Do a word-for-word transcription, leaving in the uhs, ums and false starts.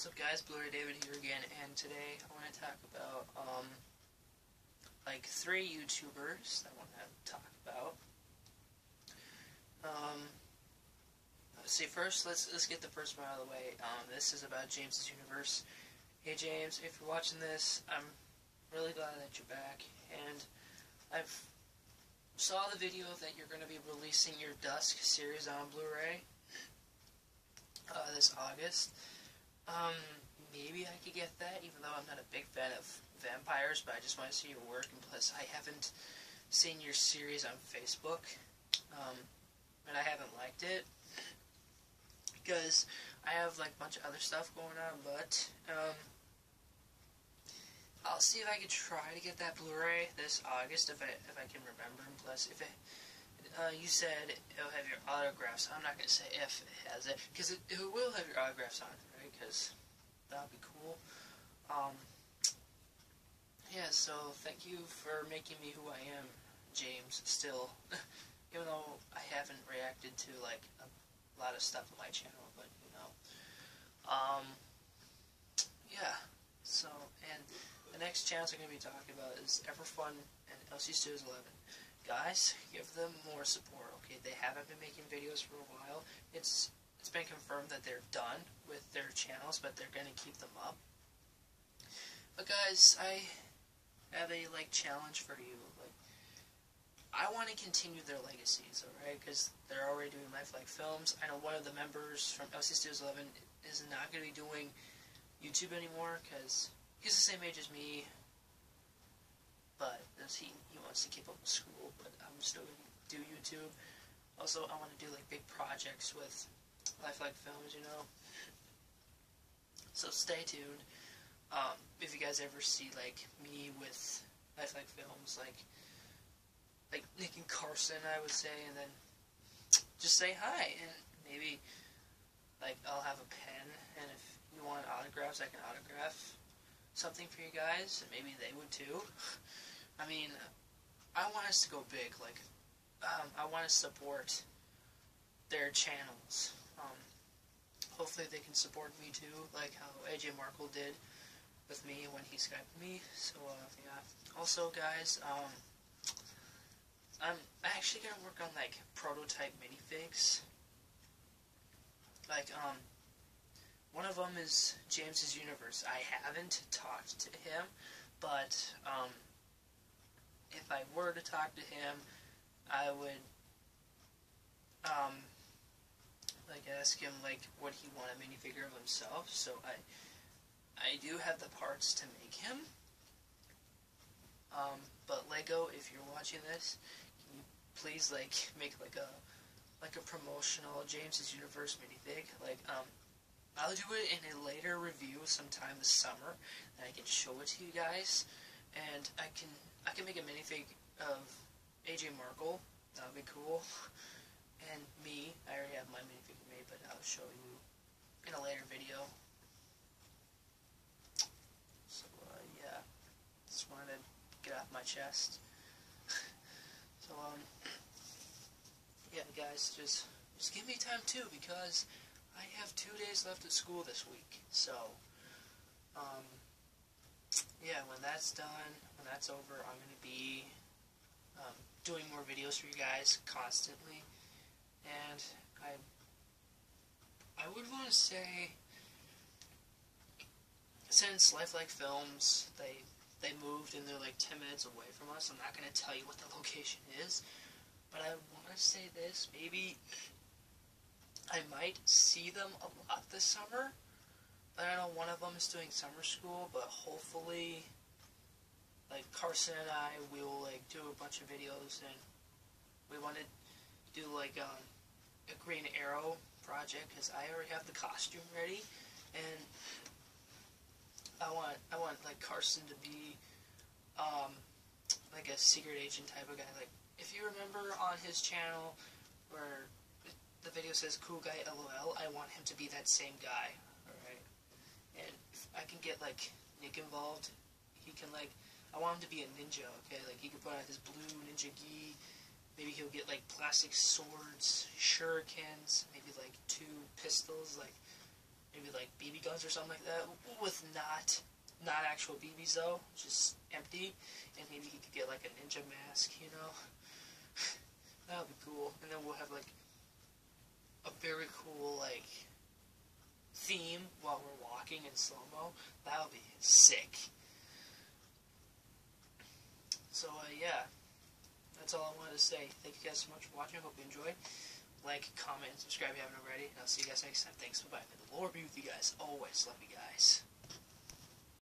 what's up guys, Blu-ray David here again, and today I want to talk about, um, like, three YouTubers that I want to talk about. Um, let's see, first, let's, let's get the first one out of the way. Um, this is about James's Universe. Hey James, if you're watching this, I'm really glad that you're back, and I've saw the video that you're going to be releasing your Dusk series on Blu-ray, uh, this August. Um, maybe I could get that, even though I'm not a big fan of vampires, but I just want to see your work, and plus I haven't seen your series on Facebook, um, and I haven't liked it, because I have, like, a bunch of other stuff going on, but, um, I'll see if I can try to get that Blu-ray this August, if I, if I can remember, and plus, if it, uh, you said it'll have your autographs. I'm not going to say if it has it, because it, it will have your autographs on it, right, because that would be cool. Um, yeah, so thank you for making me who I am, James, still, even though I haven't reacted to, like, a lot of stuff on my channel, but, you know, um, yeah, so, and the next channels I'm going to be talking about is Everfun and L C Studios eleven. Guys, give them more support, okay? They haven't been making videos for a while. It's it's been confirmed that they're done with their channels, but they're going to keep them up. But guys, I have a, like, challenge for you. Like, I want to continue their legacies, alright? Because they're already doing lifelike films. I know one of the members from L C Studios eleven is not going to be doing YouTube anymore, because he's the same age as me, but he, he wants to keep up with school, but I'm still going to do YouTube. Also, I want to do, like, big projects with lifelike films, you know? So stay tuned. Um, if you guys ever see, like, me with lifelike films, like, like Nick and Carson, I would say, and then just say hi, and maybe, like, I'll have a pen, and if you want autographs, I can autograph something for you guys, and maybe they would too. I mean, I want us to go big, like, um, I want to support their channels. Um, hopefully they can support me too, like how A J Markle did with me when he Skyped me, so, uh, yeah. Also, guys, um, I'm actually gonna work on, like, prototype minifigs. Like, um, one of them is James's Universe. I haven't talked to him, but, um, if I were to talk to him, I would, um, like, ask him, like, would he want a minifigure of himself, so I, I do have the parts to make him, um, but Lego, if you're watching this, can you please, like, make, like, a, like, a promotional James's Universe minifig, like, um, I'll do it in a later review sometime this summer, and I can show it to you guys, and I can, I can make a minifig of A J Markle. That would be cool. And me, I already have my minifig made, but I'll show you in a later video. So, uh, yeah. Just wanted to get off my chest. So, um, yeah, guys, just, just give me time too, because I have two days left of school this week. So, um, yeah, when that's done, when that's over, I'm going to be um, doing more videos for you guys constantly, and I I would want to say, since Lifelike Films, they they moved and they're like ten minutes away from us, I'm not going to tell you what the location is, but I want to say this, maybe I might see them a lot this summer. I know one of them is doing summer school, but hopefully, like, Carson and I, we will, like, do a bunch of videos, and we want to do, like, um, a Green Arrow project, because I already have the costume ready, and I want, I want, like, Carson to be, um, like, a secret agent type of guy. Like, if you remember on his channel, where the video says, Cool Guy LOL, I want him to be that same guy. And if I can get, like, Nick involved, he can, like, I want him to be a ninja, okay? Like, he can put on his blue ninja gi, maybe he'll get, like, plastic swords, shurikens, maybe, like, two pistols, like, maybe like B B guns or something like that, with not not actual B Bs though, just empty, and maybe he could get like a ninja mask, you know. That would be cool, and then we'll have like a very cool like theme while we're walking in slow mo. That would be sick. So uh, yeah, that's all I wanted to say. Thank you guys so much for watching. I hope you enjoyed. Like, comment, and subscribe if you haven't already. And I'll see you guys next time. Thanks. Bye bye. May the Lord be with you guys always. Love you guys.